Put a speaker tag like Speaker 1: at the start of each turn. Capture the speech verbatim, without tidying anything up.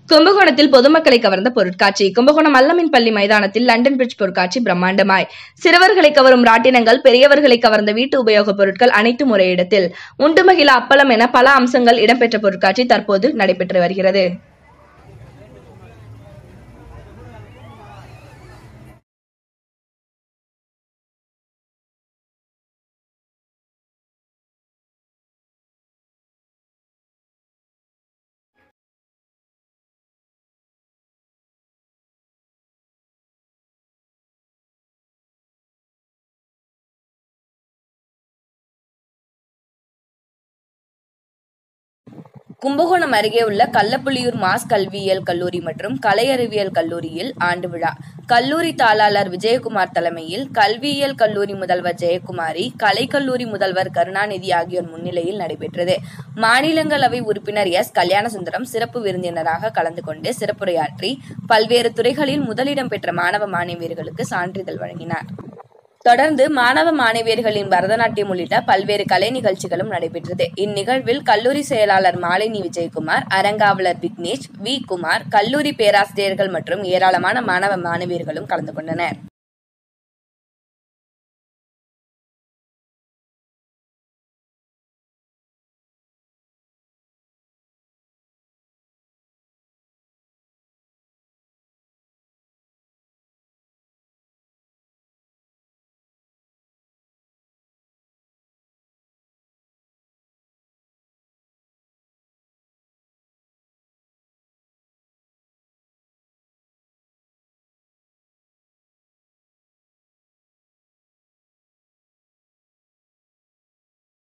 Speaker 1: கும்பகோணத்தில் பொதுமக்களை கவர்ந்த பொருட்காட்சி. கும்பகோணம் அல்லமின் பள்ளி மைதானத்தில் லண்டன் பிரிட்ஜ் பொருட்காட்சி பிரம்மாண்டமாய். சிறுவர்களை கவரும் ராட்டினங்கள், பெரியவர்களை கவர்ந்த வீட்டு உபயோகப் பொருட்கள் அனைத்தும் ஒரே இடத்தில். உண்டு மகிழ அப்பளம் என பல அம்சங்கள் இடம்பெற்ற பொருட்காட்சி தற்போது நடைபெற்று வருகிறது. கும்பகோணம் அருகே உள்ள கள்ளப்புலியூர் மாஸ் கல்வியியல் கல்லூரி மற்றும் கலை அறிவியல் கல்லூரியில் ஆண்டு விழா. கல்லூரி தாளாளர் விஜயகுமார் தலைமையில் கல்வியியல் கல்லூரி முதல்வர் ஜெயக்குமாரி, கலைக்கல்லூரி முதல்வர் கருணாநிதி ஆகியோர் முன்னிலையில் நடைபெற்றது. மாநிலங்களவை உறுப்பினர் எஸ் கல்யாணசுந்தரம் சிறப்பு விருந்தினராக கலந்து கொண்டு சிறப்புரையாற்றி பல்வேறு துறைகளில் முதலிடம் பெற்ற மாணவ மாணவியர்களுக்கு சான்றிதழ் வழங்கினார். தொடர்ந்து மாணவ மாணவியர்களின் பரதநாட்டியம் உள்ளிட்ட பல்வேறு கலை நிகழ்ச்சிகளும் நடைபெற்றது. இந்நிகழ்வில் கல்லூரி செயலாளர் மாலினி விஜயகுமார், அரங்காவலர் விக்னேஷ், வி குமார், கல்லூரி பேராசிரியர்கள் மற்றும் ஏராளமான மாணவ மாணவியர்களும் கலந்து கொண்டனர்.